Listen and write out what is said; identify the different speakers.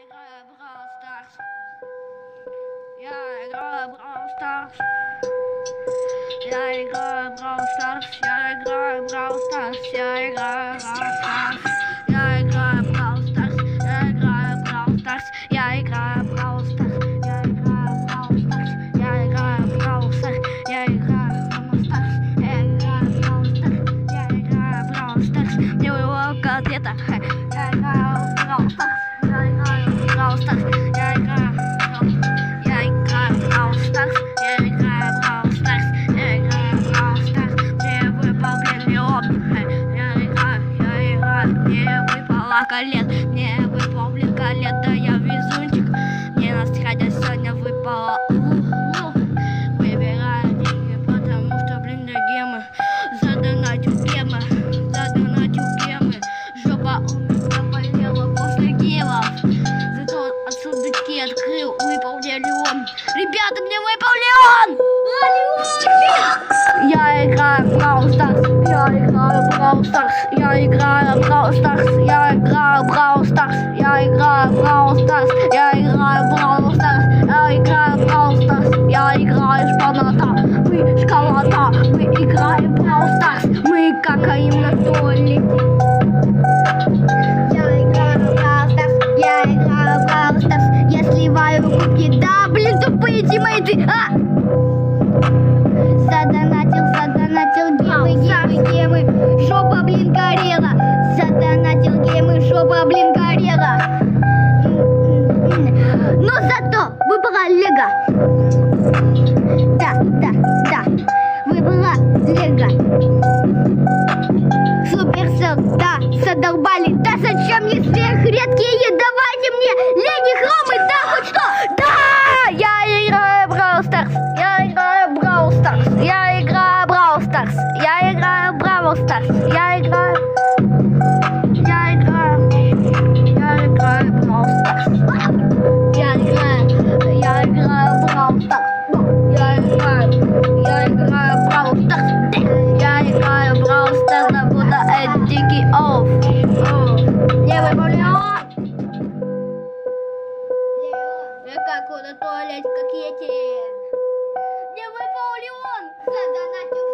Speaker 1: играю в Brawl Stars. Я играю в Brawl Stars. Я играю в Brawl Stars. Я играю в Brawl Stars. Я играю в Brawl Stars. Я играю в Brawl Stars. Я играю в Brawl Stars. Я играю в Brawl Stars. Я играю в Brawl Stars. Я играю в Brawl Stars. Я играю в Brawl Stars. Я играю в Brawl Stars. Я играю в Brawl Stars. Не его котлета. Я играю в Brawl Stars. Я играю в Brawl Stars. Я играю в Brawl Stars. Я играю в Brawl Stars. Я играю в Brawl Stars. Мне выпал миллион. Я играю. Мне выпало колет. Мне выпал колет. Да я везунчик. Мне насрать, а сегодня выпало. Выбираю деньги, потому что, для гемы. Задонатил гемы. Задонатил гемы. Жопа у меня болела после гемов. Зато от сундуки открыл, выпал миллион. Ребята, мне выпал миллион! Я играю в Brawl Stars. Я играю в Brawl Stars. Я играю в Brawl Stars. Я играю в Brawl Stars. Я играю в Brawl Stars. Я играю в Brawl Stars. Я играю в Brawl Stars. Я играю в шпаната. Мы школота. Мы играем в Brawl Stars. Мы какаем на туалете. Я играю в Brawl Stars. Я играю в Brawl Stars. Я сливаю кубки. Да, блин, тупые тиммейты. Задонатил гемы. Жопа, блин, горела. Задонатил гемы. Жопа, блин, горела. Но зато выбрала Лего. Да. Выбрала Лего. Суперсел, да, задолбали. Да зачем мне сверхредкие? Давайте мне леди хромы, да хоть что. Да, я играю в Brawl Stars. Я играю в Brawl Stars. Я играю в Brawl Stars. Я играю в Brawl Stars. Я играю в Brawl Stars. Я играю в Brawl Stars. Я играю в Brawl Stars. Я играю в Brawl Stars. На буду дикий оф. Не выполнял. Я как на туалете, как эти. Не выполнил он. Задонатил.